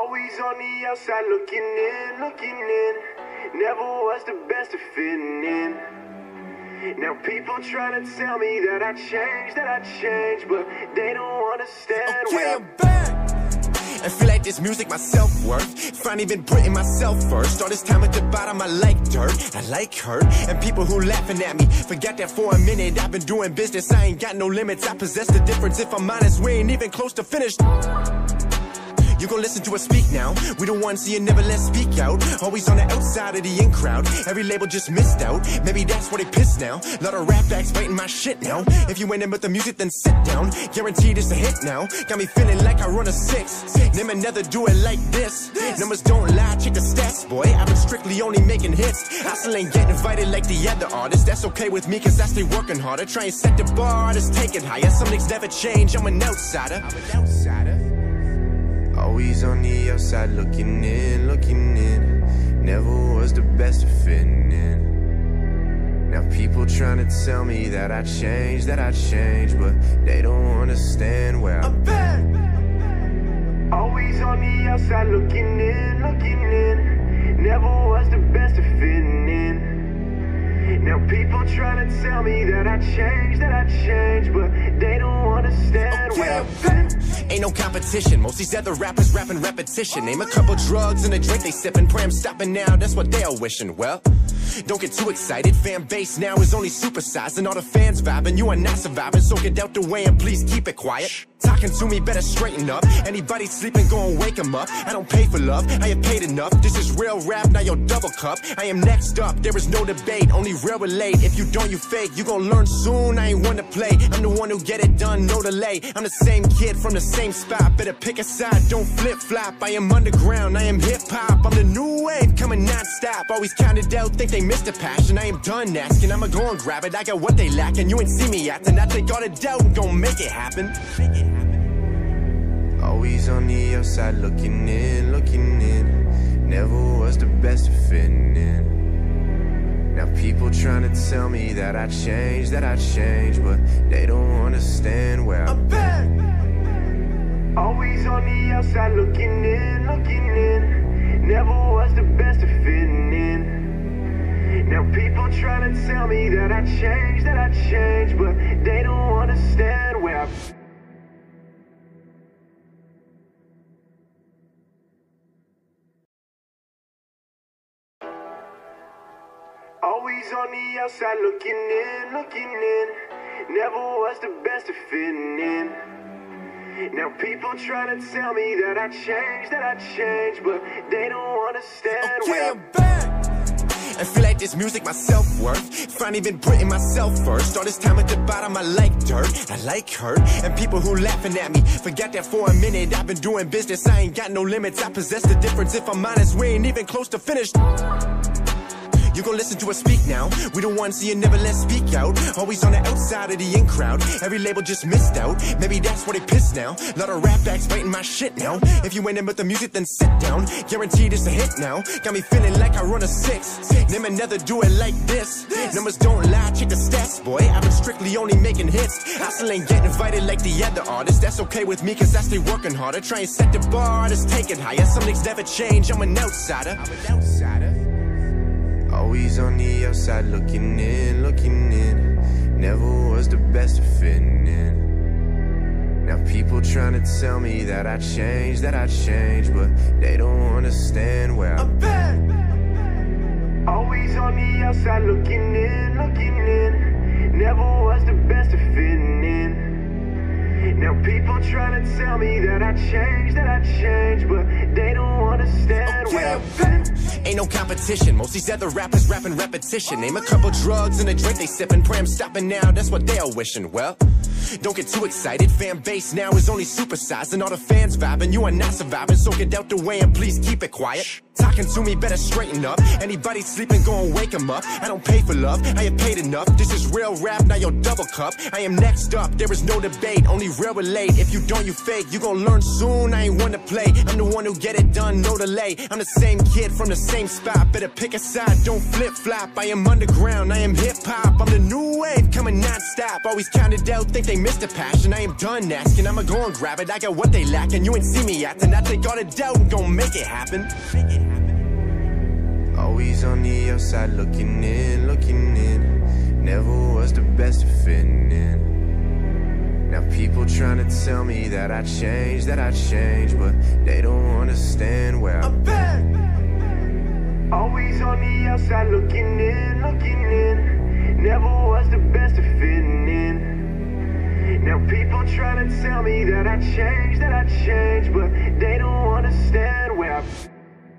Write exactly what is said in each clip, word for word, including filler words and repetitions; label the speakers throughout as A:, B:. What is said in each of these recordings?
A: Always on the outside looking in, looking in. Never was the best at fitting in. Now people trying to tell me that I changed, that I changed, but they don't understand.
B: Okay, I'm back. I feel like this music my self-worth. Finally been putting myself first. All this time at the bottom I like dirt, I like hurt. And people who laughing at me, forgot that for a minute I've been doing business, I ain't got no limits. I possess the difference, if I'm honest, we ain't even close to finished. You gon' listen to us speak now. We the ones so you never let speak out. Always on the outside of the in crowd. Every label just missed out. Maybe that's why they pissed now. Lot of rap acts fighting my shit now. If you ain't in with the music, then sit down. Guaranteed it's a hit now. Got me feeling like I run a six. Name another do it like this. Numbers don't lie, check the stats, boy. I've been strictly only making hits. I still ain't get invited like the other artists. That's okay with me, cause I stay working harder. Try and set the bar, just take it higher. Some things never change, I'm an outsider. I'm an outsider.
A: Always on the outside looking in, looking in. Never was the best at fitting in. Now people trying to tell me that I changed, that I changed, but they don't understand where
B: I'm back.
A: Always on the outside looking in, looking in. Never was the best at fitting in. Now people trying to tell me that I changed, that I changed, but they don't understand
B: Okay,
A: where
B: I'm
A: I've
B: back.
A: been.
B: Ain't no competition, most these other rappers rapping repetition. Name a couple drugs and a drink they sipping. Pray I'm stopping now, that's what they all wishing. Well, don't get too excited, fan base now is only supersized. And all the fans vibing, you are not surviving. So get out the way and please keep it quiet. Talking to me, better straighten up. Anybody sleeping, go and wake them up. I don't pay for love, I have paid enough. This is real rap, now your double cup. I am next up, there is no debate, only real relate. If you don't, you fake, you gon' learn soon. I ain't one to play, I'm the one who get it done, no delay. I'm the same kid from the same spot, better pick a side, don't flip-flop. I am underground, I am hip-hop, I'm the new wave coming non-stop. Always counted out, think they missed a passion. I am done asking, I'ma go and grab it. I got what they lacking, you ain't see me acting. I take all the doubt and gon' make it happen. Make it happen.
A: Always on the outside looking in, looking in. Never was the best at fitting in. Now people trying to tell me that I changed, that I changed, but they don't understand where
B: I'm back.
A: Always on the outside looking in, looking in. Never was the best at fitting in. Now people trying to tell me that I changed, that I changed, but they don't understand where I've been. Always on the outside looking in, looking in. Never was the best at fitting in. Now people trying to tell me that I changed, that I changed, but they don't understand
B: Okay,
A: where
B: I'm back. I feel like this music my self-worth. Finally been putting myself first. All this time at the bottom I like dirt, I like hurt. And people who laughing at me, forgot that for a minute I've been doing business, I ain't got no limits. I possess the difference, if I'm honest, we ain't even close to finished. You gon' listen to us speak now. We the ones so you never let speak out. Always on the outside of the in crowd. Every label just missed out. Maybe that's why they pissed now. Lot of rap acts fighting my shit now. If you ain't in with the music, then sit down. Guaranteed it's a hit now. Got me feeling like I run a six. Name another do it like this. Numbers don't lie, check the stats, boy. I've been strictly only making hits. I still ain't get invited like the other artists. That's okay with me, cause I stay working harder. Try and set the bar, just take it higher. Some things never change, I'm an outsider. I'm an outsider.
A: Always on the outside looking in, looking in. Never was the best at fitting in. Now people trying to tell me that I changed, that I changed, but they don't understand where
B: I'm back.
A: Always on the outside looking in, looking in. Never was the best at fitting in. Now people trying to tell me that I changed, that I changed, but they don't understand
B: Okay,
A: where
B: I'm
A: I've been.
B: Ain't no competition, most these other rappers rapping repetition. Name a couple drugs and a drink they sipping. Pray I'm stopping now, that's what they all wishing. Well, don't get too excited, fan base now is only supersized. And all the fans vibing, you are not surviving. So get out the way and please keep it quiet. talking to me, better straighten up. Anybody sleeping, go and wake them up. I don't pay for love, I have paid enough. This is real rap, not your double cup. I am next up, there is no debate, only real relate. If you don't, you fake, you gon' learn soon. I ain't one to play, I'm the one who get it done, no delay. I'm the same kid from the same spot, better pick a side, don't flip-flop. I am underground, I am hip-hop, I'm the new wave coming non-stop. Always counted out, think they missed a passion. I am done asking, I'ma go and grab it. I got what they lacking, you ain't see me acting. I take all the doubt and gon' make it happen. Make it happen.
A: Always on the outside looking in, looking in. Never was the best at fitting in. Now people trying to tell me that I changed, that I changed, but they don't understand where I've been. Always on the outside looking in, looking in. Never was the best at fitting in. Now people trying to tell me that I changed, that I changed, but they don't understand where I've been.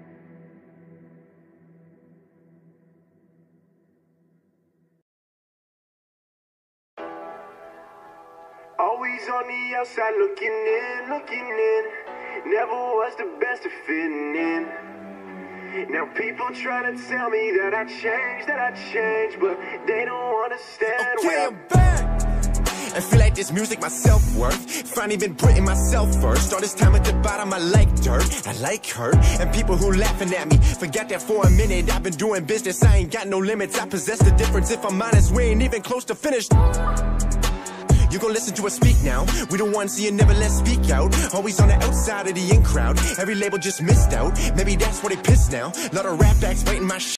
A: Always on the outside looking in, looking in. Never was the best at fitting in. Now people trying to tell me that I changed, that I changed, but they don't understand.
B: Okay, I'm back. I feel like this music my self-worth. Finally been putting myself first. All this time at the bottom I like dirt, I like hurt. And people who laughing at me, forgot that for a minute I've been doing business, I ain't got no limits. I possess the difference, if I'm honest, we ain't even close to finished. You gon' listen to us speak now. We the ones so you never let speak out. Always on the outside of the in crowd. Every label just missed out. Maybe that's why they pissed now. Lot of rap acts fighting my shit.